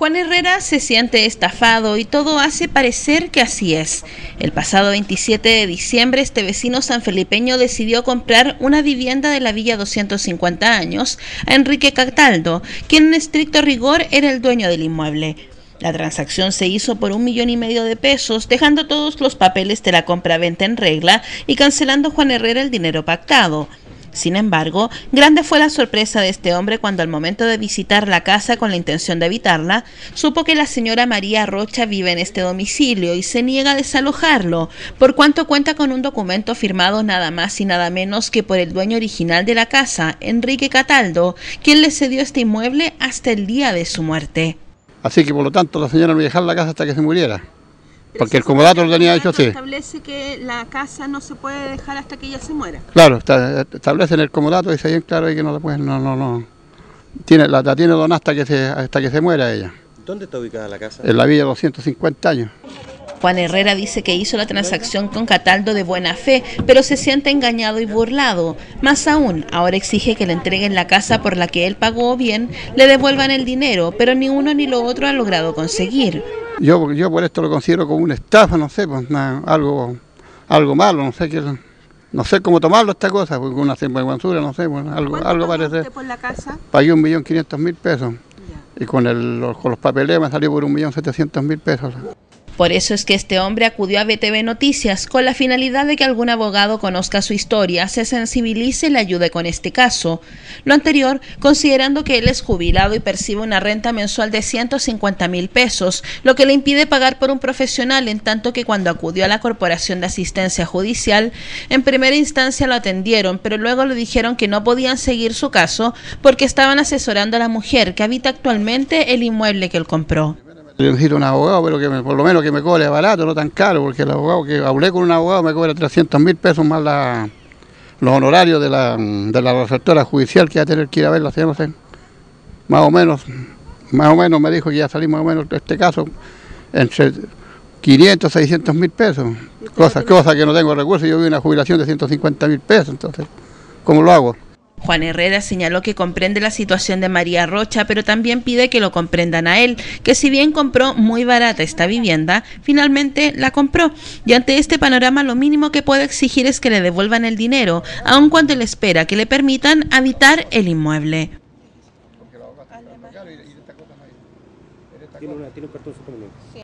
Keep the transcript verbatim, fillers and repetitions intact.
Juan Herrera se siente estafado y todo hace parecer que así es. El pasado veintisiete de diciembre, este vecino sanfelipeño decidió comprar una vivienda de la Villa doscientos cincuenta años a Enrique Cataldo, quien en estricto rigor era el dueño del inmueble. La transacción se hizo por un millón y medio de pesos, dejando todos los papeles de la compra-venta en regla y cancelando Juan Herrera el dinero pactado. Sin embargo, grande fue la sorpresa de este hombre cuando al momento de visitar la casa con la intención de habitarla, supo que la señora María Rocha vive en este domicilio y se niega a desalojarlo, por cuanto cuenta con un documento firmado nada más y nada menos que por el dueño original de la casa, Enrique Cataldo, quien le cedió este inmueble hasta el día de su muerte. Así que por lo tanto la señora no iba a dejar la casa hasta que se muriera. Porque el comodato lo tenía hecho así. Establece que la casa no se puede dejar hasta que ella se muera. Claro, está, establece en el comodato y dice bien claro ahí que no la pueden, no, no, no. Tiene, la, la tiene donada hasta que se, hasta que se muera ella. ¿Dónde está ubicada la casa? En la Villa doscientos cincuenta años. Juan Herrera dice que hizo la transacción con Cataldo de buena fe, pero se siente engañado y burlado. Más aún, ahora exige que le entreguen la casa por la que él pagó bien, le devuelvan el dinero, pero ni uno ni lo otro ha logrado conseguir. Yo, yo por esto lo considero como una estafa, no sé, pues nada, algo, algo malo, no sé qué, no sé cómo tomarlo esta cosa, porque una sinvergüenzura, no sé, pues, algo, algo parece. ¿Usted por la casa? Pagué un millón quinientos mil pesos y con, el, los, con los papeleos me salió por un millón setecientos mil pesos. Por eso es que este hombre acudió a B T V Noticias con la finalidad de que algún abogado conozca su historia, se sensibilice y le ayude con este caso. Lo anterior, considerando que él es jubilado y percibe una renta mensual de ciento cincuenta mil pesos, lo que le impide pagar por un profesional, en tanto que cuando acudió a la Corporación de Asistencia Judicial, en primera instancia lo atendieron, pero luego le dijeron que no podían seguir su caso porque estaban asesorando a la mujer que habita actualmente el inmueble que él compró. Yo necesito un abogado, pero que me, por lo menos que me cobre barato, no tan caro, porque el abogado que hablé con un abogado me cobra trescientos mil pesos más la, los honorarios de la, de la receptora judicial que va a tener que ir a ver la señora, no sé, más o menos, más o menos me dijo que ya salí más o menos de este caso entre quinientos, seiscientos mil pesos, cosas cosa que no tengo recursos, yo vi una jubilación de ciento cincuenta mil pesos, entonces, ¿cómo lo hago? Juan Herrera señaló que comprende la situación de María Rocha, pero también pide que lo comprendan a él, que si bien compró muy barata esta vivienda, finalmente la compró. Y ante este panorama lo mínimo que puede exigir es que le devuelvan el dinero, aun cuando él espera que le permitan habitar el inmueble. Tiene, una, tiene un cartón